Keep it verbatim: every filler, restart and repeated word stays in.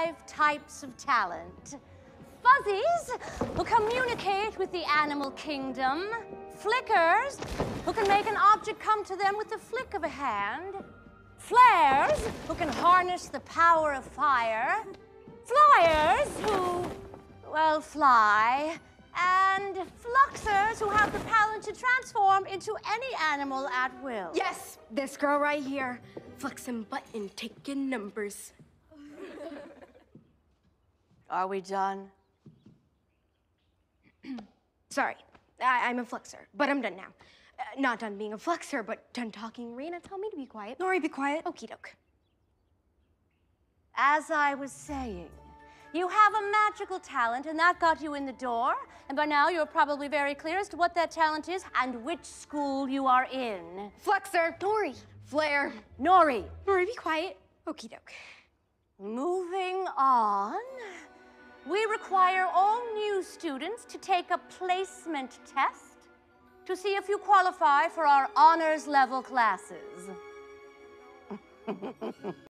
five types of talent. Fuzzies, who communicate with the animal kingdom. Flickers, who can make an object come to them with the flick of a hand. Flares, who can harness the power of fire. Flyers, who, well, fly. And fluxers, who have the talent to transform into any animal at will. Yes, this girl right here. Flexing button, taking numbers. Are we done? Sorry, I I'm a flexer, but I'm done now. Uh, not done being a flexer, but done talking. Raina, tell me to be quiet. Nory, be quiet. Okie doke. As I was saying, you have a magical talent, and that got you in the door. And by now, you're probably very clear as to what that talent is and which school you are in. Flexer. Nory. Flare. Nory. Nory, be quiet. Okie doke. Moving on. We require all new students to take a placement test to see if you qualify for our honors level classes.